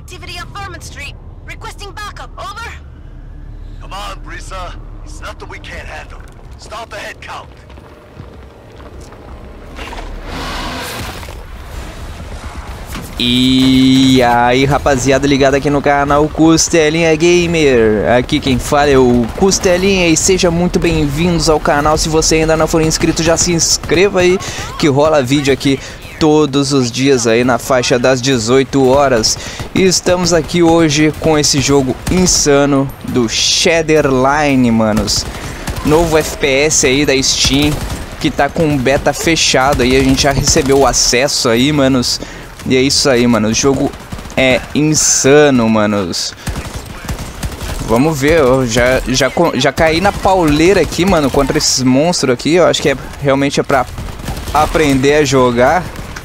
activity on Vermin Street. Requesting backup. Over. Come on, Brisa. It's nothing we can't handle. Stop the head count. E aí, rapaziada, ligado aqui no canal Costelinha Gamer. Aqui quem fala é o Costelinha e seja muito bem-vindos ao canal. Se você ainda não for inscrito, já se inscreva aí, que rola vídeo aqui todos os dias aí na faixa das 18 horas. E estamos aqui hoje com esse jogo insano do Shadowline, manos. Novo FPS aí da Steam, que tá com beta fechado aí, a gente já recebeu o acesso aí, manos. E é isso aí, mano, o jogo é insano, manos. Vamos ver, eu já caí na pauleira aqui, mano, contra esses monstros aqui. Eu acho que realmente é pra aprender a jogar.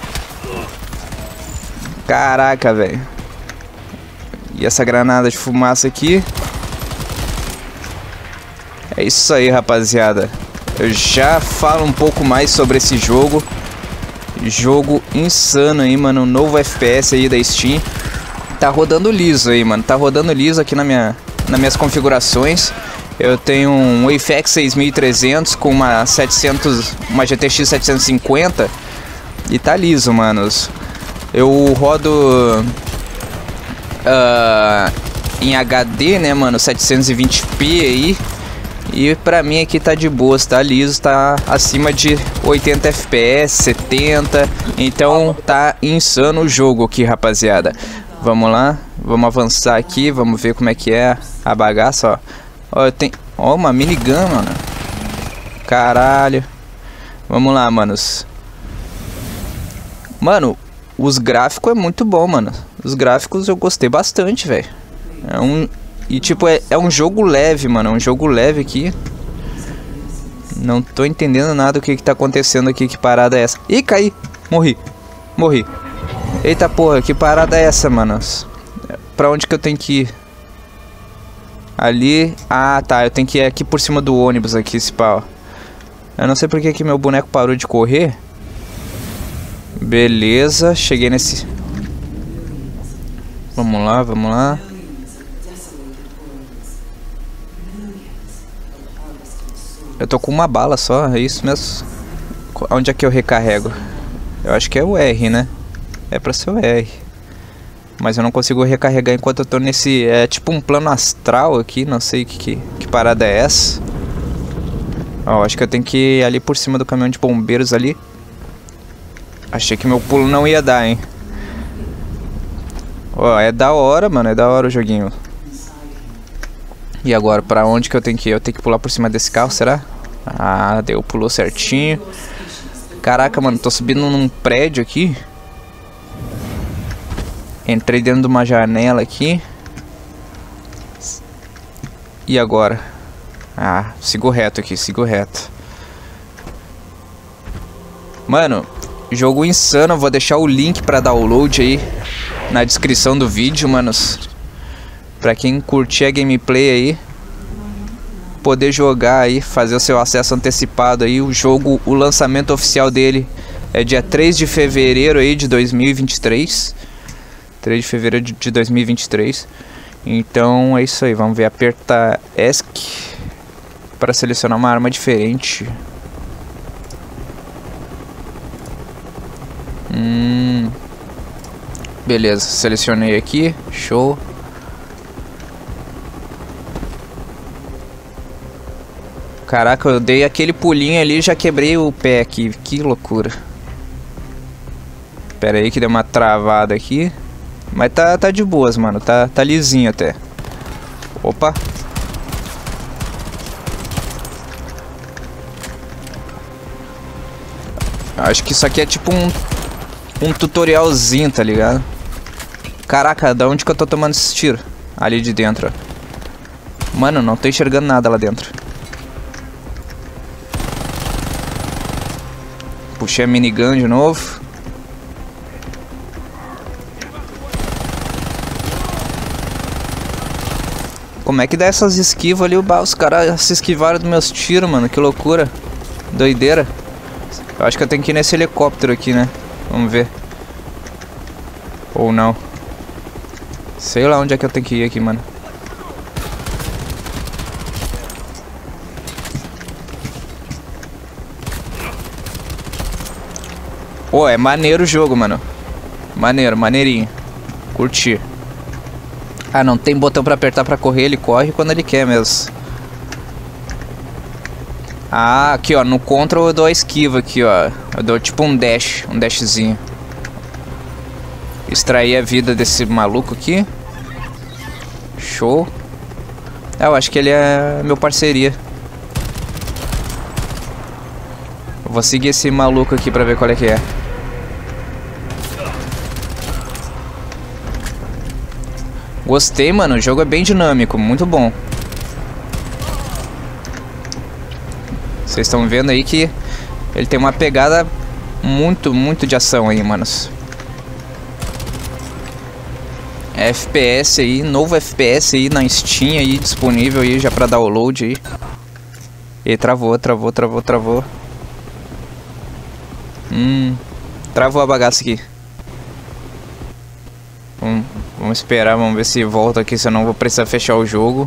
Caraca, velho. E essa granada de fumaça aqui. É isso aí, rapaziada. Eu já falo um pouco mais sobre esse jogo. Jogo insano aí, mano. Novo FPS aí da Steam. Tá rodando liso aí, mano. Tá rodando liso aqui nas minhas configurações. Eu tenho um Wayfax 6300 com uma GTX 750. E tá liso, manos. Eu rodo em HD, né, mano? 720p aí. E pra mim aqui tá de boa, tá liso, tá acima de 80 FPS, 70. Então tá insano o jogo aqui, rapaziada. Vamos lá, vamos avançar aqui, vamos ver como é que é a bagaça, ó. Ó, uma minigun, mano. Caralho. Vamos lá, manos. Mano, os gráficos é muito bom, mano. Os gráficos eu gostei bastante, velho. E tipo, é um jogo leve, mano. É um jogo leve aqui. Não tô entendendo nada do que tá acontecendo aqui. Que parada é essa? Ih, caí. Morri. Morri. Eita porra, que parada é essa, mano? Pra onde que eu tenho que ir? Ali. Ah, tá. Eu tenho que ir aqui por cima do ônibus aqui, esse pau. Eu não sei porque que meu boneco parou de correr. Beleza. Cheguei nesse... Vamos lá, vamos lá. Eu tô com uma bala só, é isso mesmo? Onde é que eu recarrego? Eu acho que é o R, né? É pra ser o R. Mas eu não consigo recarregar enquanto eu tô nesse... É tipo um plano astral aqui, não sei que parada é essa. Ó, acho que eu tenho que ir ali por cima do caminhão de bombeiros ali. Achei que meu pulo não ia dar, hein? Ó, é da hora, mano, é da hora o joguinho. E agora, pra onde que eu tenho que ir? Eu tenho que pular por cima desse carro, será? Ah, deu, pulou certinho. Caraca, mano, tô subindo num prédio aqui. Entrei dentro de uma janela aqui. E agora? Ah, sigo reto aqui, sigo reto. Mano, jogo insano. Vou deixar o link pra download aí na descrição do vídeo, manos. Pra quem curtir a gameplay aí, poder jogar aí, fazer o seu acesso antecipado aí. O jogo, o lançamento oficial dele é dia 3 de fevereiro aí de 2023. 3 de fevereiro de 2023. Então é isso aí, vamos ver, aperta ESC para selecionar uma arma diferente. Beleza, selecionei aqui, show. Caraca, eu dei aquele pulinho ali e já quebrei o pé aqui. Que loucura. Pera aí que deu uma travada aqui. Mas tá de boas, mano. Tá lisinho até. Opa. Acho que isso aqui é tipo um tutorialzinho, tá ligado? Caraca, da onde que eu tô tomando esse tiro? Ali de dentro, ó. Mano, não tô enxergando nada lá dentro. Puxei a minigun de novo. Como é que dá essas esquivas ali? Os caras se esquivaram dos meus tiros, mano. Que loucura. Doideira. Eu acho que eu tenho que ir nesse helicóptero aqui, né? Vamos ver. Ou não. Sei lá onde é que eu tenho que ir aqui, mano. Pô, é maneiro o jogo, mano. Maneiro, maneirinho. Curti. Ah, não tem botão pra apertar pra correr, ele corre quando ele quer mesmo. Ah, aqui ó, no control eu dou a esquiva aqui ó. Eu dou tipo um dashzinho. Extrair a vida desse maluco aqui. Show. Ah, eu acho que ele é meu parceria. Eu vou seguir esse maluco aqui pra ver qual é que é. Gostei, mano. O jogo é bem dinâmico, muito bom. Vocês estão vendo aí que ele tem uma pegada muito de ação aí, manos. FPS aí, novo FPS aí na Steam aí, disponível aí já pra download aí. E travou. Travou a bagaça aqui. Vamos esperar, vamos ver se volta aqui, senão eu vou precisar fechar o jogo.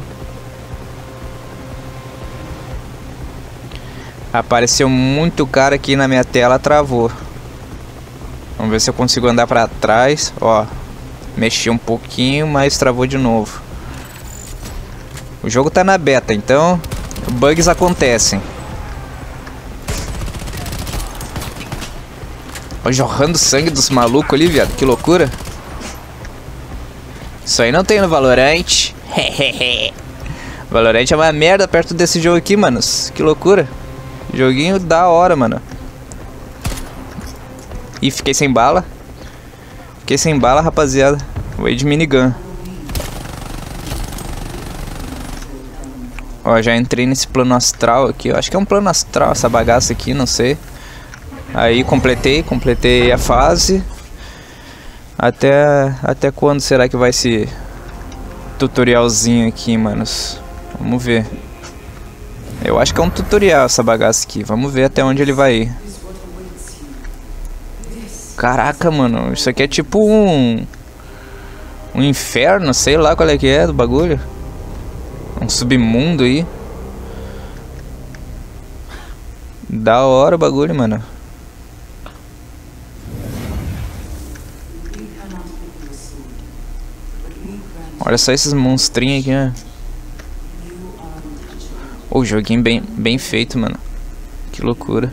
Apareceu muito cara aqui na minha tela, travou. Vamos ver se eu consigo andar pra trás, ó. Mexi um pouquinho, mas travou de novo. O jogo tá na beta, então bugs acontecem. Ó, jorrando sangue dos malucos ali, viado, que loucura. Isso aí não tem no Valorant. Valorant é uma merda perto desse jogo aqui, manos. Que loucura. Joguinho da hora, mano. Ih, fiquei sem bala. Fiquei sem bala, rapaziada. Vou ir de minigun. Ó, já entrei nesse plano astral aqui. Eu acho que é um plano astral essa bagaça aqui, não sei. Aí completei a fase. Até quando será que vai esse tutorialzinho aqui, manos? Vamos ver. Eu acho que é um tutorial essa bagaça aqui. Vamos ver até onde ele vai ir. Caraca, mano. Isso aqui é tipo um inferno. Sei lá qual é que é do bagulho. Um submundo aí. Da hora o bagulho, mano. Olha só esses monstrinhos aqui, né? O joguinho bem feito, mano. Que loucura.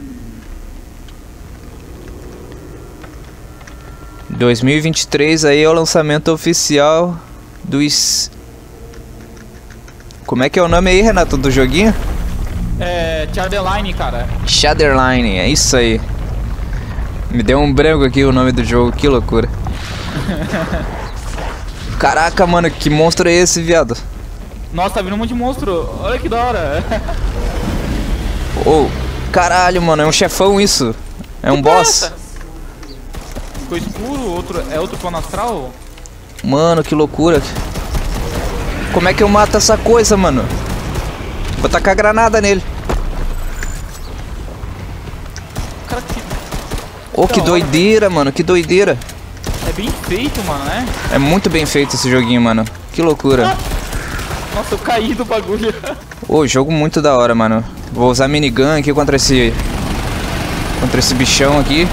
2023 aí é o lançamento oficial dos... Como é que é o nome aí, Renato, do joguinho? É... Shadowline, cara. Shadowline, é isso aí. Me deu um branco aqui o nome do jogo, que loucura. Caraca, mano, que monstro é esse, viado? Nossa, tá vindo um monte de monstro. Olha que da hora. Oh, caralho, mano, é um chefão isso. É um boss. Ficou escuro, é outro plano astral? Mano, que loucura. Como é que eu mato essa coisa, mano? Vou tacar granada nele. Cara, que... Oh, que doideira, mano, que doideira. É bem feito, mano, né? É muito bem feito esse joguinho, mano. Que loucura. Nossa, eu caí do bagulho. Ô, jogo muito da hora, mano. Vou usar minigun aqui contra esse bichão aqui.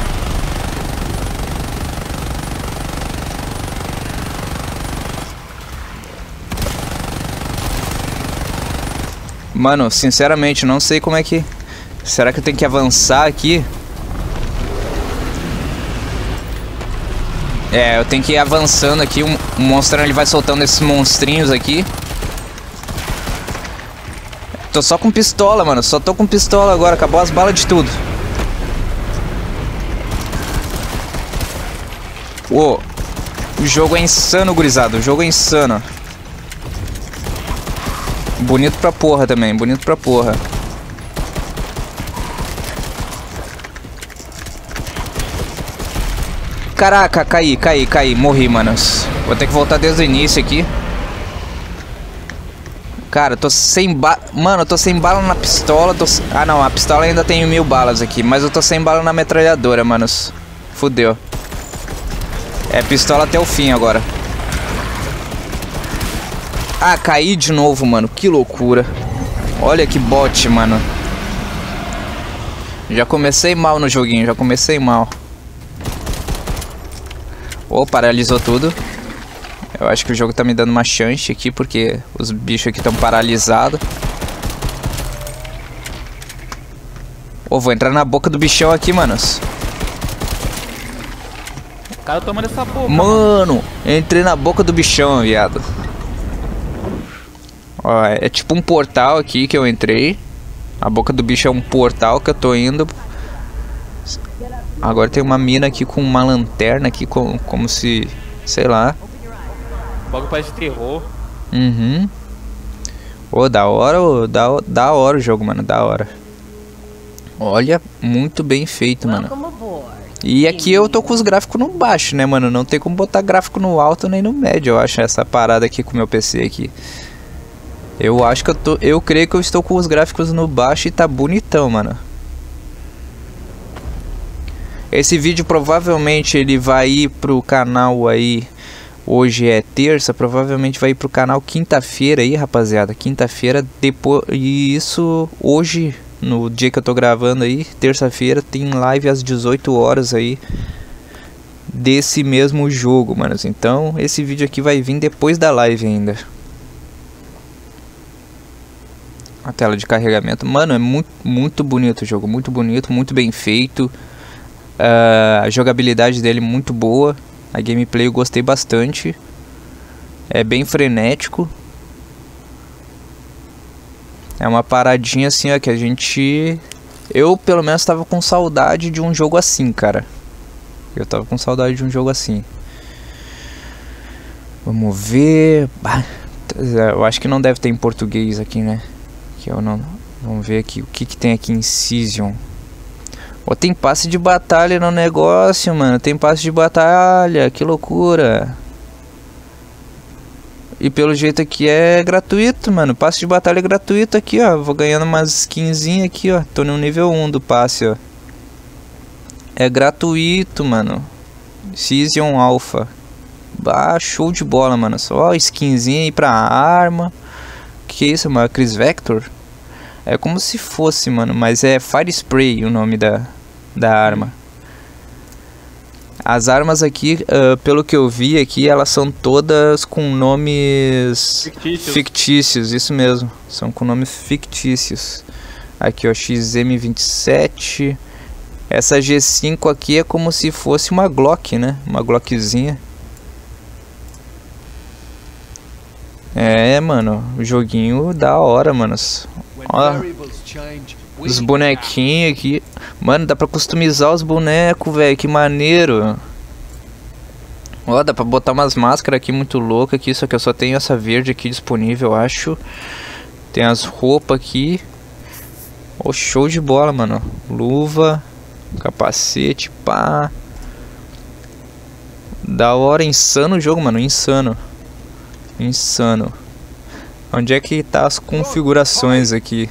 Mano, sinceramente, não sei como é que... Será que eu tenho que avançar aqui? É, eu tenho que ir avançando aqui. O monstro, ele vai soltando esses monstrinhos aqui. Tô só com pistola, mano. Só tô com pistola agora. Acabou as balas de tudo. Uou. O jogo é insano, gurizada. O jogo é insano. Bonito pra porra também. Bonito pra porra. Caraca, caí. Morri, manos. Vou ter que voltar desde o início aqui. Cara, tô sem bala. Mano, eu tô sem bala na pistola. Ah, não. A pistola ainda tem 1000 balas aqui. Mas eu tô sem bala na metralhadora, manos. Fudeu. É pistola até o fim agora. Ah, caí de novo, mano. Que loucura. Olha que bot, mano. Já comecei mal no joguinho, já comecei mal. Oh, paralisou tudo. Eu acho que o jogo tá me dando uma chance aqui, porque os bichos aqui estão paralisados. Oh, vou entrar na boca do bichão aqui, manos. O cara toma dessa boca. Mano, entrei na boca do bichão, viado. Ó, é tipo um portal aqui que eu entrei. A boca do bicho é um portal que eu tô indo. Agora tem uma mina aqui com uma lanterna aqui, como se... sei lá. O bagulho parece terror. Uhum. Ô, da hora, ô, da hora o jogo, mano, da hora. Olha, muito bem feito, mano. E aqui eu tô com os gráficos no baixo, né, mano? Não tem como botar gráfico no alto nem no médio, eu acho, essa parada aqui com o meu PC aqui. Eu acho que eu creio que eu estou com os gráficos no baixo e tá bonitão, mano. Esse vídeo provavelmente ele vai ir pro canal aí. Hoje é terça, provavelmente vai ir pro canal quinta-feira aí, rapaziada. Quinta-feira, depois. E isso hoje, no dia que eu tô gravando aí, terça-feira, tem live às 18 horas aí. Desse mesmo jogo, manos. Então, esse vídeo aqui vai vir depois da live ainda. A tela de carregamento. Mano, é muito bonito o jogo. Muito bonito, muito bem feito. A jogabilidade dele muito boa. A gameplay eu gostei bastante. É bem frenético. É uma paradinha assim, ó, que a gente... Eu pelo menos tava com saudade de um jogo assim, cara. Eu tava com saudade de um jogo assim. Vamos ver... Eu acho que não deve ter em português aqui, né? Que eu não... Vamos ver aqui o que tem aqui em Incision. Ó, tem passe de batalha no negócio, mano. Tem passe de batalha. Que loucura. E pelo jeito aqui é gratuito, mano. Passe de batalha é gratuito aqui, ó. Vou ganhando umas skinzinhas aqui, ó. Tô no nível 1 do passe, ó. É gratuito, mano. Season Alpha. Bah, show de bola, mano. Só skinzinha aí pra arma. Que isso, mano? Chris Vector? É como se fosse, mano, mas é Fire Spray o nome da arma. As armas aqui, pelo que eu vi aqui, elas são todas com nomes fictícios, isso mesmo. São com nomes fictícios. Aqui, ó, XM27. Essa G5 aqui é como se fosse uma Glock, né? Uma Glockzinha. É, mano, o joguinho da hora, manos. Ó, os bonequinhos aqui. Mano, dá pra customizar os bonecos, velho. Que maneiro. Ó, dá pra botar umas máscaras aqui muito loucas aqui. Só que eu só tenho essa verde aqui disponível, eu acho. Tem as roupas aqui. Ó, show de bola, mano. Luva, capacete, pá. Da hora, insano o jogo, mano. Insano. Insano. Onde é que tá as configurações aqui?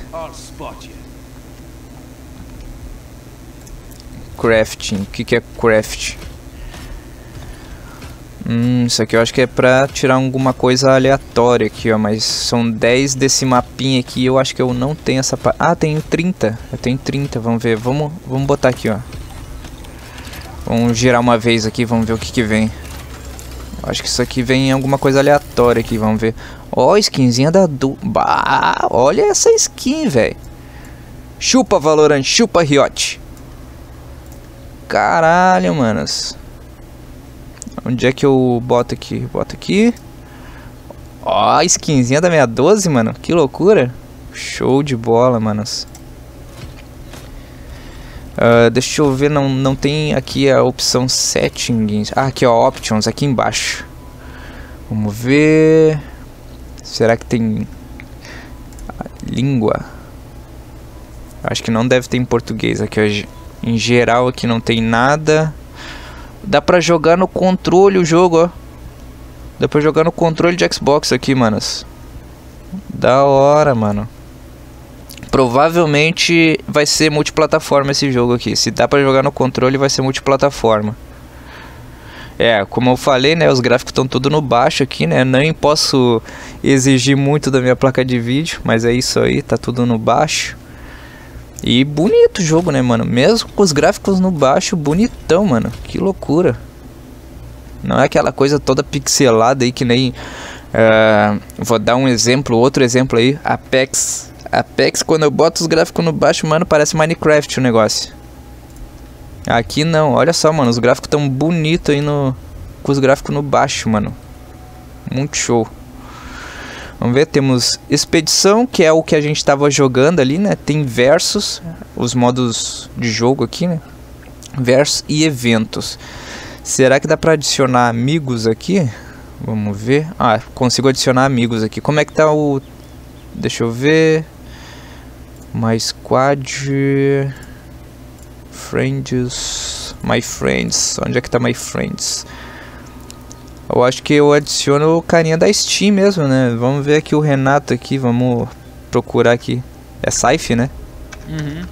Crafting. O que é craft? Isso aqui eu acho que é pra tirar alguma coisa aleatória aqui, ó. Mas são 10 desse mapinha aqui. Eu acho que eu não tenho essa... Ah, tenho 30. Eu tenho 30, vamos ver. Vamos botar aqui, ó. Vamos girar uma vez aqui, vamos ver o que vem. Acho que isso aqui vem alguma coisa aleatória aqui, vamos ver. Ó, skinzinha da Bah, olha essa skin, velho. Chupa Valorant, chupa Riot. Caralho, manos. Onde é que eu boto aqui? Boto aqui. Ó, skinzinha da 612, mano. Que loucura. Show de bola, manos. Deixa eu ver, não tem aqui a opção settings. Ah, aqui ó, options, aqui embaixo. Vamos ver. Será que tem língua? Acho que não deve ter em português aqui hoje. Em geral aqui não tem nada. Dá pra jogar no controle o jogo, ó. Dá pra jogar no controle de Xbox aqui, manos. Da hora, mano. Provavelmente vai ser multiplataforma esse jogo aqui. Se dá pra jogar no controle, vai ser multiplataforma. É, como eu falei, né, os gráficos estão tudo no baixo aqui, né, nem posso exigir muito da minha placa de vídeo, mas é isso aí, tá tudo no baixo. E bonito o jogo, né, mano, mesmo com os gráficos no baixo, bonitão, mano, que loucura. Não é aquela coisa toda pixelada aí que nem, vou dar um exemplo, outro exemplo aí, Apex. Apex, quando eu boto os gráficos no baixo, mano, parece Minecraft o negócio. Aqui não, olha só, mano, os gráficos tão bonitos aí com os gráficos no baixo, mano. Muito show. Vamos ver, temos expedição, que é o que a gente tava jogando ali, né? Tem versus, os modos de jogo aqui, né? Versus e eventos. Será que dá pra adicionar amigos aqui? Vamos ver. Ah, consigo adicionar amigos aqui. Como é que tá o... Deixa eu ver. My squad... Friends, my friends, onde é que tá my friends? Eu acho que eu adiciono o carinha da Steam mesmo, né? Vamos ver aqui o Renato aqui, vamos procurar aqui. É Saif, né? Uhum.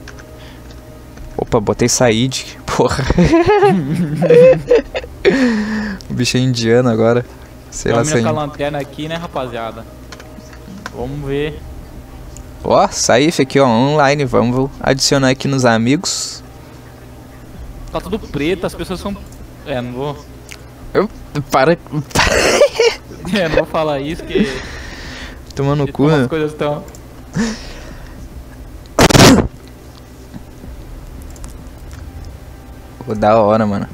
Opa, botei Said, porra. O bicho é indiano agora. Sei lá se é... com a lanterna aqui, né, rapaziada? Vamos ver. Ó, Saif aqui, ó, online, vamos adicionar aqui nos amigos. Tá tudo preto, as pessoas são... não vou... Para... não vou falar isso, que... Tomando no cu, né? As coisas tão... Pô, da hora, mano.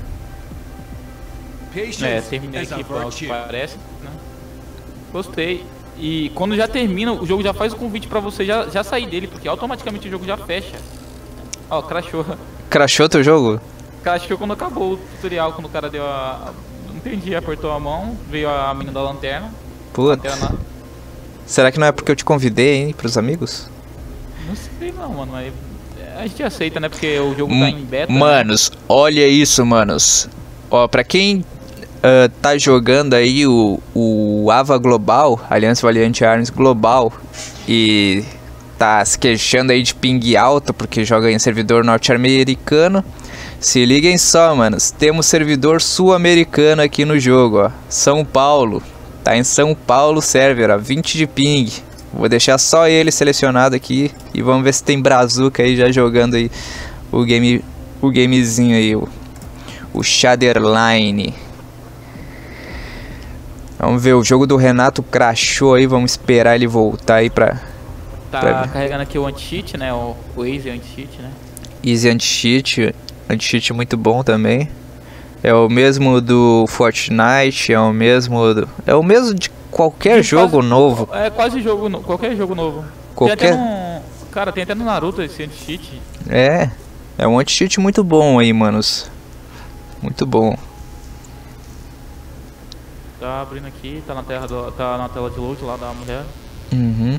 Terminei aqui, pelo que parece, né? Gostei. E quando já termina, o jogo já faz o convite pra você já sair dele, porque automaticamente o jogo já fecha. Ó, crashou. Crashou teu jogo? Crashou quando acabou o tutorial, quando o cara deu a... Não entendi, apertou a mão, veio a menina da lanterna. Puta. Será que não é porque eu te convidei, hein, pros amigos? Não sei não, mano, mas... A gente aceita, né, porque o jogo tá em beta. Manos, né? Olha isso, manos. Ó, pra quem... tá jogando aí o AVA Global, Aliança Valiant Arms Global, e tá se queixando aí de ping alto porque joga em servidor norte-americano. Se liguem só, manos, temos servidor sul-americano aqui no jogo, ó. São Paulo, tá em São Paulo server, ó, 20 de ping. Vou deixar só ele selecionado aqui e vamos ver se tem brazuca aí já jogando aí o gamezinho aí, o Shadowline. Vamos ver, o jogo do Renato crashou aí, vamos esperar ele voltar aí pra... Tá carregando aqui o anti-cheat, né, o Easy anti-cheat, né. Easy anti-cheat, anti-cheat muito bom também. É o mesmo do Fortnite, é o mesmo de qualquer jogo novo. É quase qualquer jogo novo. Qualquer... Cara, tem até no Naruto esse anti-cheat. É um anti-cheat muito bom aí, manos. Muito bom. Tá abrindo aqui, tá na tela de load lá da mulher. Uhum.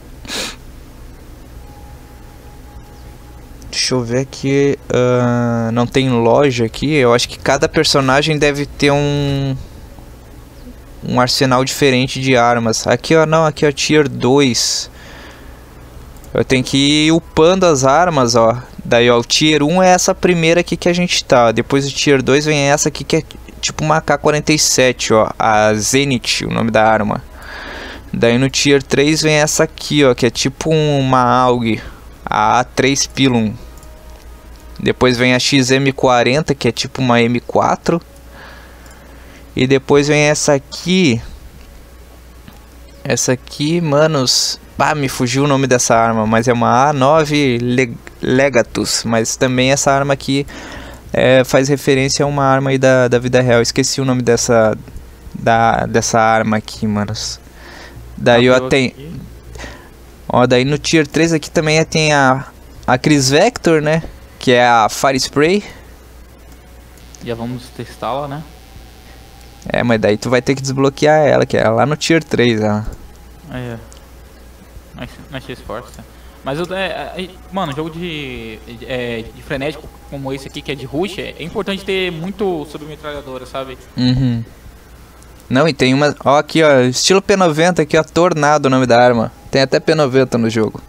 Deixa eu ver aqui. Não tem loja aqui. Eu acho que cada personagem deve ter um arsenal diferente de armas. Aqui, ó, não, aqui, ó, Tier 2. Eu tenho que ir upando as armas, ó. Daí, ó, o Tier 1 é essa primeira aqui que a gente tá. Depois o Tier 2 vem essa aqui que é tipo uma AK-47, ó, a Zenith, o nome da arma. Daí no Tier 3 vem essa aqui, ó, que é tipo uma AUG, a A3 Pilum. Depois vem a XM40, que é tipo uma M4. E depois vem essa aqui. Essa aqui, manos... Ah, me fugiu o nome dessa arma, mas é uma A9 Legatus. Mas também essa arma aqui... faz referência a uma arma aí da vida real. Esqueci o nome dessa arma aqui, manos. Daí ó, tem... Ó, daí no Tier 3 aqui também tem a Chris Vector, né? Que é a Fire Spray. Já vamos testá-la, né? Mas daí tu vai ter que desbloquear ela, que é lá no Tier 3, ó. Não X Force. Mas mano, jogo de frenético como esse aqui, que é de rush, é importante ter muito submetralhadora, sabe? Uhum. Não, e tem uma... Ó, aqui, ó, estilo P90 aqui, ó, Tornado o nome da arma. Tem até P90 no jogo.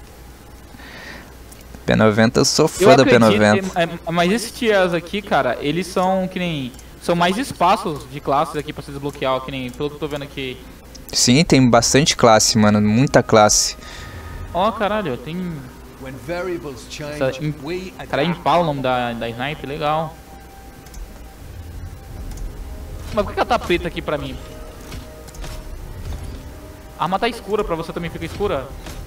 P90, eu sou fã da P90. Mas esses tiers aqui, cara, eles são que nem... são mais espaços de classes aqui pra se desbloquear, ó, que nem pelo que eu tô vendo aqui. Sim, tem bastante classe, mano. Muita classe. Ó, caralho, tem... When variables change, we Cara, Impala o nome da sniper, legal. Mas por que ela tá preta aqui pra mim? A arma tá escura, pra você também fica escura?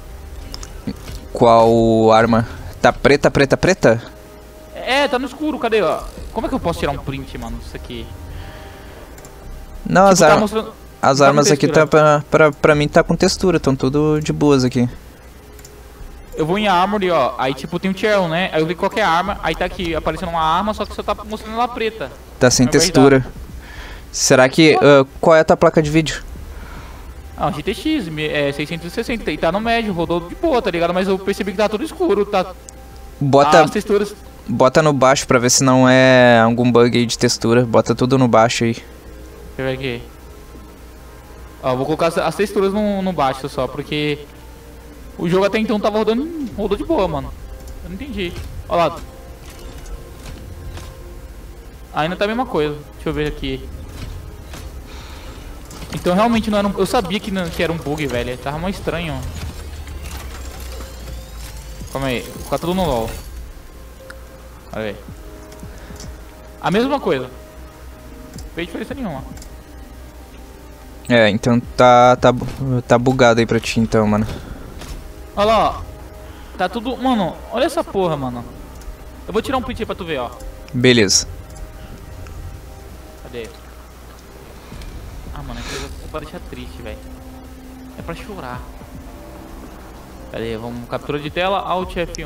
Qual arma? Tá preta, preta, preta? É, tá no escuro, cadê, ó? Como é que eu posso tirar um print, mano, disso aqui? Não, Tipo, tá mostrando... as tá com armas aqui textura. tá pra mim tá com textura, tão tudo de boas aqui. Eu vou em Armory, ó, aí tipo tem um tier 1, né? Aí eu vi qualquer arma, aí tá aqui aparecendo uma arma, só que você tá mostrando ela preta. Tá sem Ao invés textura. Será que... qual é a tua placa de vídeo? Ah, um GTX, 660, e tá no médio, rodou de boa, tá ligado? Mas eu percebi que tá tudo escuro, tá... Bota, As texturas... bota no baixo pra ver se não é algum bug aí de textura. Bota tudo no baixo aí. Deixa eu ver aqui. Ó, vou colocar as texturas no baixo só, porque... O jogo até então tava rodou de boa, mano. Eu não entendi. Ó lá. Ainda tá a mesma coisa. Deixa eu ver aqui. Então realmente não era um... Eu sabia que era um bug, velho. Tava mais estranho. Calma aí. Vou colocar tudo no LoL. Olha aí. A mesma coisa. Não fez diferença nenhuma. É, então tá bugado aí pra ti então, mano. Olha lá, ó. Tá tudo... Mano, olha essa porra, mano. Eu vou tirar um print aí pra tu ver, ó. Beleza. Cadê? Ah, mano, é pra deixar triste, velho. É pra chorar. Cadê? Vamos... Captura de tela, Alt F1.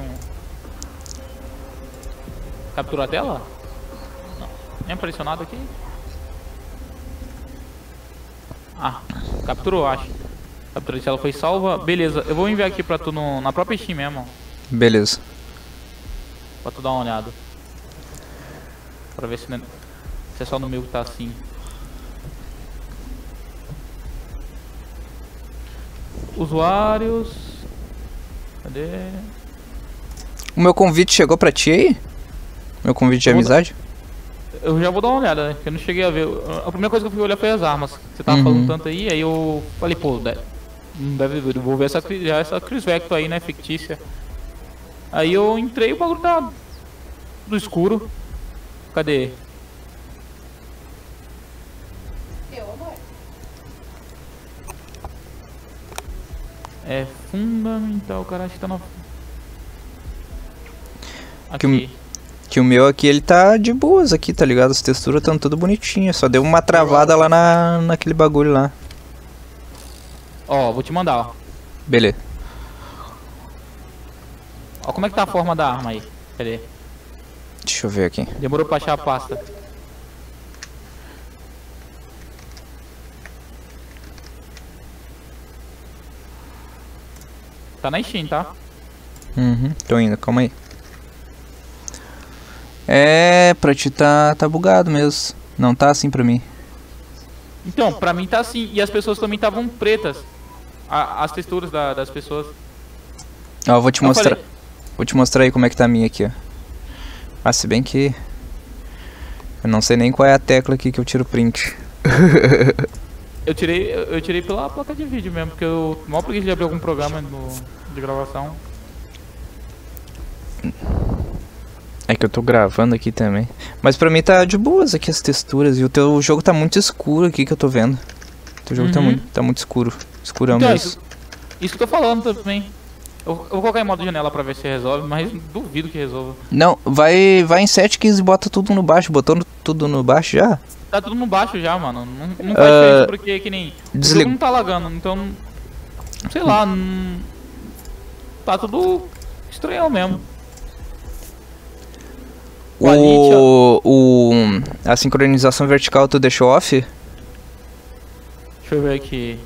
Captura a tela? Não. Nem apareceu nada aqui. Ah, capturou, acho. Captura de tela foi salva. Beleza, eu vou enviar aqui pra tu na própria Steam mesmo. Beleza. Pra tu dar uma olhada. Pra ver se é só no meu que tá assim. Usuários. Cadê? O meu convite chegou pra ti aí? Meu convite de amizade? Eu já vou dar uma olhada, né? Porque eu não cheguei a ver. A primeira coisa que eu fui olhar foi as armas. Você tava falando tanto aí eu falei, pô, não deve vou ver essa Chris Vector aí, né? Fictícia. Aí eu entrei, o bagulho tá do escuro. Cadê? É fundamental, cara, acho que tá na... Aqui. Que o meu aqui, ele tá de boas aqui, tá ligado? As texturas estão tudo bonitinhas. Só deu uma travada lá naquele bagulho lá. Ó, vou te mandar, ó. Beleza. Ó, como é que tá a forma da arma aí? Cadê? Deixa eu ver aqui. Demorou pra achar a pasta. Tá na Steam, tá? Uhum, tô indo, calma aí. É, pra ti tá bugado mesmo. Não tá assim pra mim. Então, pra mim tá assim. E as pessoas também estavam pretas. As texturas das pessoas. Ó, eu vou te Eu mostrar. falei- Vou te mostrar aí como é que tá a minha aqui, ó. Ah, se bem que... Eu não sei nem qual é a tecla aqui que eu tiro print. Eu tirei pela placa de vídeo mesmo, porque eu mal preguiça de abrir algum programa de gravação. É que eu tô gravando aqui também. Mas pra mim tá de boas aqui as texturas. E o teu jogo tá muito escuro aqui que eu tô vendo. O teu jogo tá muito escuro. Escurão Então, mesmo. isso que eu tô falando também. Eu vou colocar em modo janela pra ver se resolve, mas duvido que resolva. Não, vai em settings e bota tudo no baixo. Botou tudo no baixo já? Tá tudo no baixo já, mano. Não faz diferença porque que nem... O desliga- jogo não tá lagando, então... Sei lá, tá tudo estranhão mesmo. A sincronização vertical tu deixou off? Deixa eu ver aqui.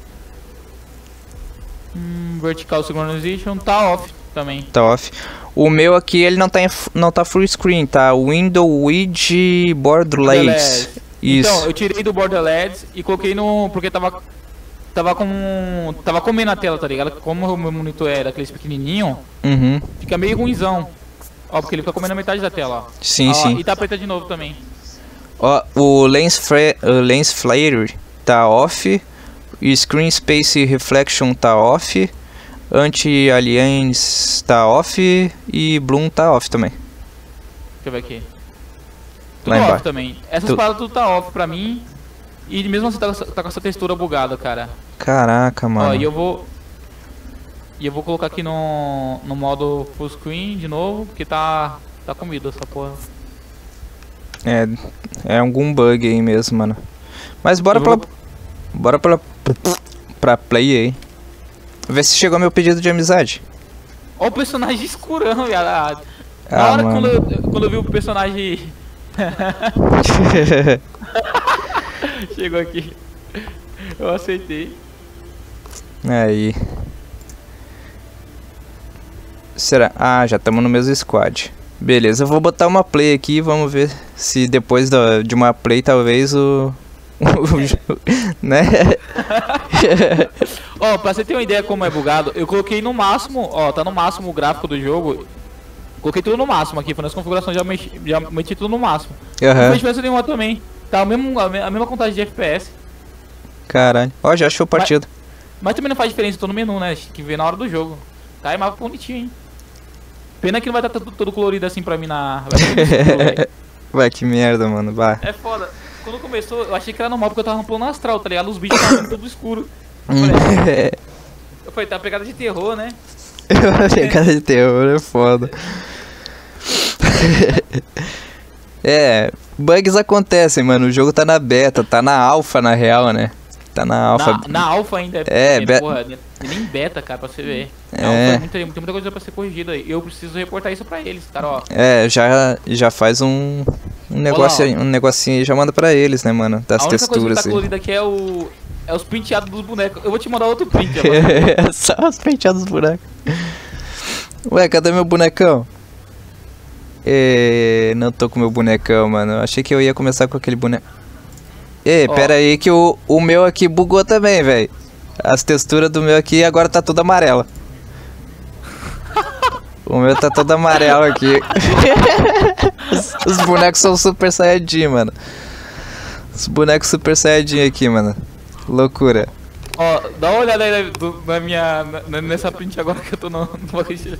Vertical Synchronization tá off também. Tá off. O meu aqui, ele não tá full screen, tá? Window Widget Borderlands. Isso. Então, eu tirei do Borderlands e coloquei no... Porque tava comendo a tela, tá ligado? Como o meu monitor é daqueles pequenininho, Uhum. fica meio ruimzão. Ó, porque ele fica comendo a metade da tela, ó. Sim, Ó, sim. E tá preta de novo também. Ó, o Lens Flare tá off. Screen Space Reflection tá off. Anti-aliens tá off. E Bloom tá off também. Deixa eu ver aqui. Tudo Lá off embaixo. também. Essas paradas tudo tá off pra mim. E mesmo assim tá com essa textura bugada, cara. Caraca, mano. Ó, e eu vou colocar aqui no modo full screen de novo, porque tá comido essa porra. É algum bug aí mesmo, mano. Mas bora pra play aí. Ver se chegou meu pedido de amizade. Ó o personagem escurão, viado. Na hora quando eu vi o personagem... Chegou aqui. Eu aceitei. Aí. Será? Ah, já estamos no mesmo squad. Beleza, eu vou botar uma play aqui e vamos ver se depois de uma play talvez né? Ó, pra você ter uma ideia como é bugado, eu coloquei no máximo, ó, tá no máximo o gráfico do jogo. Coloquei tudo no máximo aqui, foi nas configurações, já meti tudo no máximo. Não fez diferença nenhuma também. Tá a mesma contagem de FPS. Caralho. Ó, já achou partido. Mas também não faz diferença, tô no menu, né? Que vê na hora do jogo. Tá, é mapa bonitinho, hein? Pena que não vai estar todo colorido assim pra mim na... Vai, que merda, mano. Vai. É foda. Quando começou, eu achei que era normal porque eu tava no plano astral, tá ligado? Os bichos estavam tudo escuro. Eu falei, tá pegada de terror, né? Pegada de terror é foda. Bugs acontecem, mano. O jogo tá na beta, tá na alpha na real, né? Tá na alpha. Na alpha ainda porra, nem beta, cara, pra você ver. Na alpha tem muita coisa pra ser corrigida aí. Eu preciso reportar isso pra eles, cara, ó. Já faz um negócio aí, um negocinho aí, já manda pra eles, né, mano? Das texturas. A única coisa que tá colorida aqui é os penteados dos bonecos. Eu vou te mandar outro print agora. Só os penteados dos bonecos. Ué, cadê meu bonecão? Não tô com meu bonecão, mano. Achei que eu ia começar com aquele boneco. Pera aí que o meu aqui bugou também, velho. As texturas do meu aqui agora tá tudo amarela. O meu tá todo amarelo aqui. Os bonecos são Super Saiyajin, mano. Os bonecos Super Saiyajin aqui, mano. Loucura. Ó, dá uma olhada aí nessa print agora que eu tô no bagulho.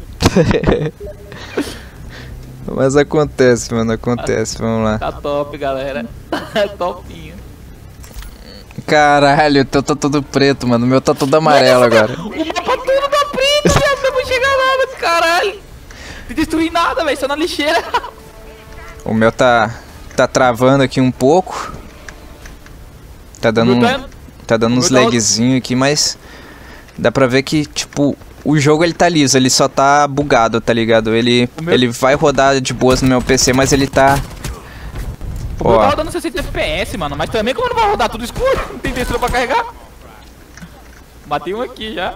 Mas acontece, mano, acontece, vamos lá. Tá top, galera. Topinho. Caralho, o teu tá todo preto, mano. O meu tá todo amarelo agora. O mapa todo tá preto, velho. Não vou chegar nada, caralho. Não destruí nada, velho. Só na lixeira. O meu tá travando aqui um pouco. Tá dando uns lagzinho aqui, mas dá pra ver que, tipo, o jogo ele tá liso, ele só tá bugado, tá ligado? Ele vai rodar de boas no meu PC, mas ele tá... O meu tá rodando 60 FPS, mano, mas também como não vai rodar tudo escuro? Não tem textura pra carregar. Matei um aqui já.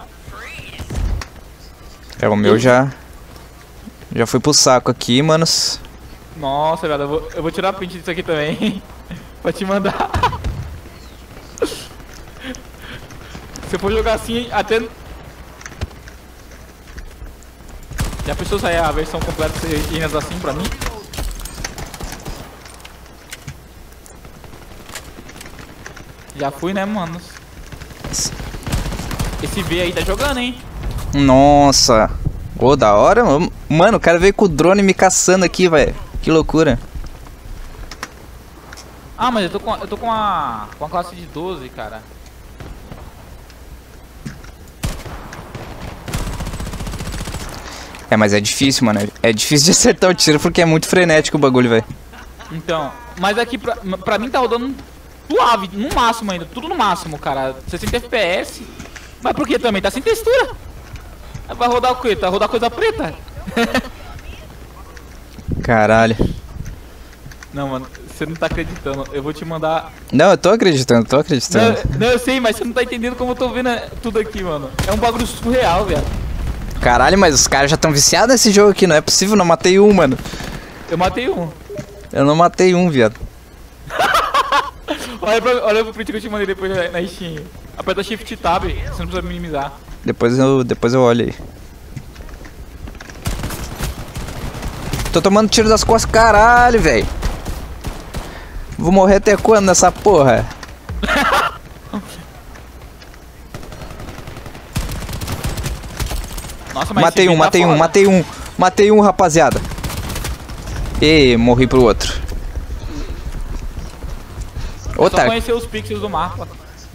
O meu já foi pro saco aqui, manos. Nossa, velho, eu vou tirar a print disso aqui também. Pra te mandar. Se eu for jogar assim, até... Já pensou sair a versão completa de assim pra mim? Já fui, né, mano? Esse V aí tá jogando, hein? Nossa. Ô, da hora, mano. O cara veio com o drone me caçando aqui, velho. Que loucura. Ah, mas eu tô com a classe de 12, cara. Mas é difícil, mano. É difícil de acertar o tiro porque é muito frenético o bagulho, velho. Então, mas aqui pra mim tá rodando suave, no máximo ainda, tudo no máximo, cara. 60 FPS. Mas por que também? Tá sem textura. Vai rodar o quê? Tá rodar coisa preta? Caralho. Não, mano, você não tá acreditando. Eu vou te mandar... Não, eu tô acreditando, Não, eu sei, mas você não tá entendendo como eu tô vendo tudo aqui, mano. É um bagulho surreal, velho. Caralho, mas os caras já estão viciados nesse jogo aqui, não é possível, não matei um, mano. Eu matei um. Eu não matei um, viado. olha pro print que eu te mandei depois na Steam. Aperta Shift Tab, você não precisa minimizar. Depois eu olho aí. Tô tomando tiro das costas, caralho, velho. Vou morrer até quando nessa porra? Nossa, mas Matei esse um, tá matei um, foda. matei um. Matei um, rapaziada. E morri pro outro. Só Otário. conhecer os pixels do mapa.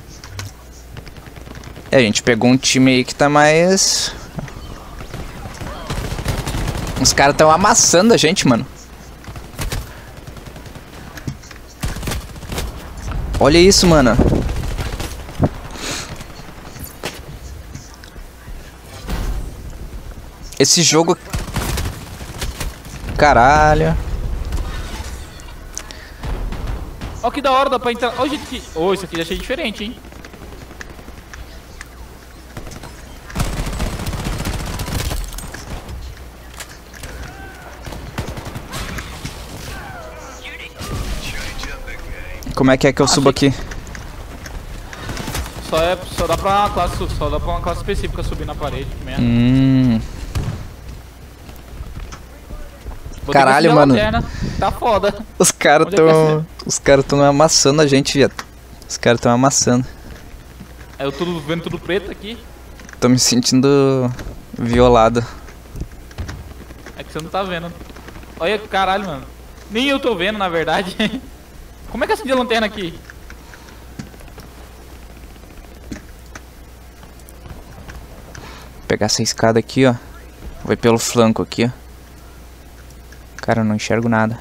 É, a gente pegou um time aí que tá mais... Os caras tão amassando a gente, mano. Olha isso, mano. Esse jogo... Caralho. Ó que da hora, dá pra entrar... Ó, gente, que... Ô, isso aqui já achei diferente, hein? Como é que eu subo aqui? Só dá pra uma classe específica subir na parede, que merda. Vou ter que Caralho, acender a mano. lanterna. Tá foda. Os caras Onde é que é tão... Os caras tão amassando a gente, viado. Os caras tão amassando. Eu tô vendo tudo preto aqui. Tô me sentindo... violado. É que você não tá vendo. Olha, caralho, mano. Nem eu tô vendo, na verdade. Como é que acende a lanterna aqui? Vou pegar essa escada aqui, ó. Vai pelo flanco aqui, ó. Cara, eu não enxergo nada.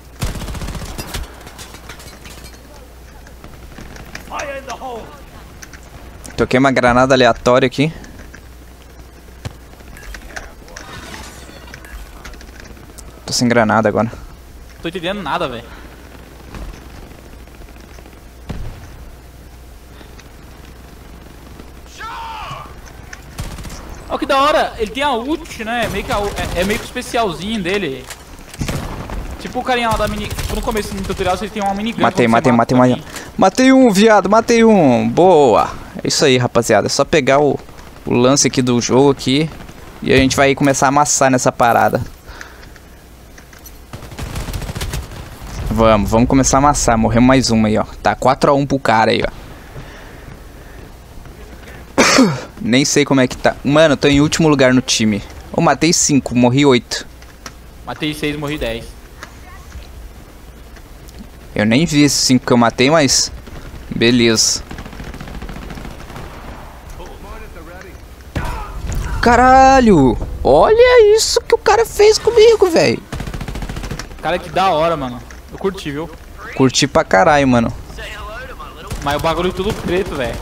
Toquei uma granada aleatória aqui. Tô sem granada agora. Tô entendendo nada, velho. Ó que da hora, ele tem a ult, né? Meio que é meio que o especialzinho dele. Tipo o carinha lá da mini... Tipo, no começo do tutorial você tem uma minigun. Matei quando você mata alguém. Matei um, viado, matei um. Boa. É isso aí, rapaziada. É só pegar o lance aqui do jogo aqui. E a gente vai começar a amassar nessa parada. Vamos começar a amassar. Morreu mais uma aí, ó. Tá 4-1 pro cara aí, ó. Nem sei como é que tá. Mano, eu tô em último lugar no time. Eu matei 5, morri 8. Matei 6, morri 10. Eu nem vi esses 5 que eu matei, mas... beleza. Caralho! Olha isso que o cara fez comigo, velho. Cara, que da hora, mano. Eu curti, viu? Curti pra caralho, mano. Mas o bagulho tudo preto, velho.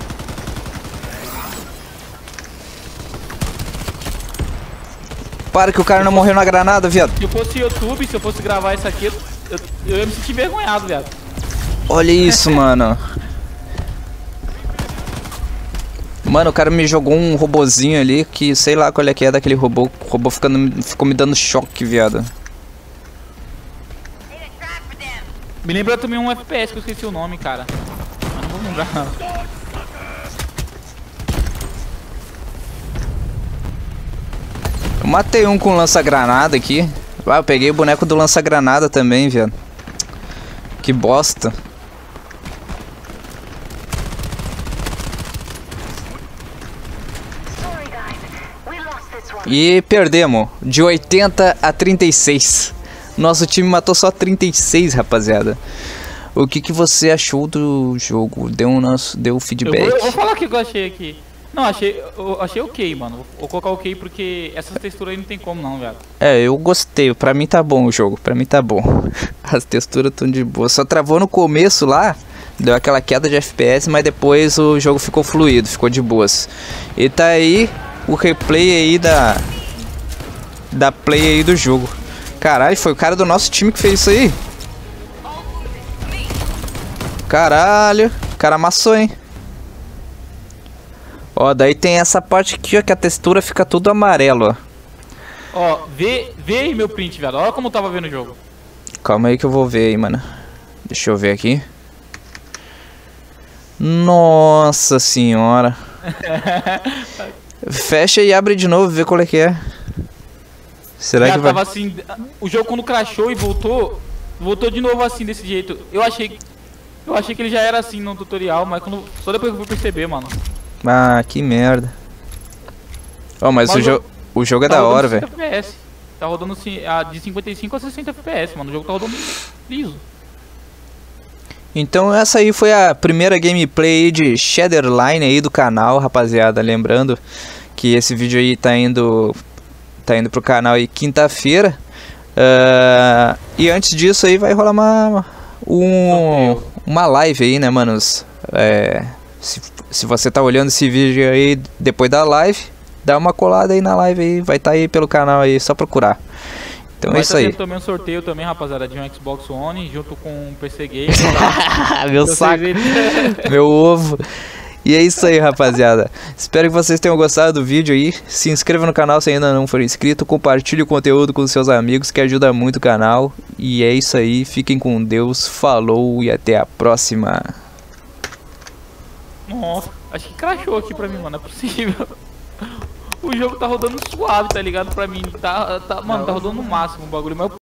Para que o cara não morreu na granada, viado. Se eu fosse YouTube, se eu fosse gravar isso aqui, eu ia me sentir envergonhado, viado. Olha isso, mano. Mano, o cara me jogou um robozinho ali que sei lá qual é que é daquele robô. O robô ficou me dando choque, viado. Me lembra também um FPS que eu esqueci o nome, cara. Mas não vou lembrar, não. Eu matei um com lança-granada aqui. Ah, eu peguei o boneco do lança-granada também, viado. Que bosta. E perdemos. De 80 a 36. Nosso time matou só 36, rapaziada. O que você achou do jogo? Deu feedback. Eu vou falar o que eu achei aqui. Não, eu achei ok, mano. Vou colocar ok porque essas texturas aí não tem como não, velho. É, eu gostei. Pra mim tá bom o jogo. Pra mim tá bom. As texturas tão de boa. Só travou no começo lá. Deu aquela queda de FPS, mas depois o jogo ficou fluido. Ficou de boas. E tá aí o replay aí da play aí do jogo. Caralho, foi o cara do nosso time que fez isso aí. Caralho. O cara amassou, hein. Ó, daí tem essa parte aqui, ó, que a textura fica tudo amarelo, ó. Ó, vê aí meu print, velho. Olha como eu tava vendo o jogo. Calma aí que eu vou ver aí, mano. Deixa eu ver aqui. Nossa senhora. Fecha e abre de novo, vê qual é que é. Será que vai... tava assim, o jogo quando crashou e voltou de novo assim, desse jeito. Eu achei Eu achei que ele já era assim no tutorial, mas só depois que eu fui perceber, mano. Ah, que merda. Ó, mas o jogo é Tá da rodando hora, 60 velho. FPS. Tá rodando de 55 a 60 FPS, mano. O jogo tá rodando liso. Então essa aí foi a primeira gameplay de Shadowline aí do canal, rapaziada. Lembrando que esse vídeo aí tá indo pro canal aí quinta-feira. E antes disso aí vai rolar uma live aí, né, manos? Se você tá olhando esse vídeo aí depois da live, dá uma colada aí na live aí, vai estar aí pelo canal aí, só procurar. Então é isso aí. Também um sorteio também, rapaziada, de um Xbox One junto com um PC Game. Meu saco, meu ovo. E é isso aí, rapaziada. Espero que vocês tenham gostado do vídeo aí. Se inscreva no canal se ainda não for inscrito. Compartilhe o conteúdo com seus amigos, que ajuda muito o canal. E é isso aí. Fiquem com Deus. Falou e até a próxima. Nossa, acho que crashou aqui pra mim, mano. Não é possível. O jogo tá rodando suave, tá ligado? Pra mim. Mano, tá rodando no máximo o bagulho. Mas